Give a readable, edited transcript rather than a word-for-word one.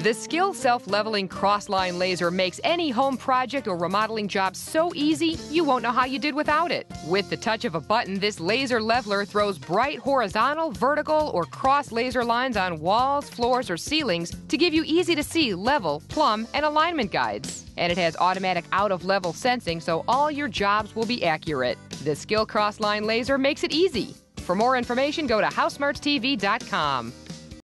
The Skil self-leveling cross-line laser makes any home project or remodeling job so easy, you won't know how you did without it. With the touch of a button, this laser leveler throws bright horizontal, vertical, or cross laser lines on walls, floors, or ceilings to give you easy-to-see level, plumb, and alignment guides. And it has automatic out-of-level sensing, so all your jobs will be accurate. The Skil cross-line laser makes it easy. For more information, go to HouseSmartsTV.com.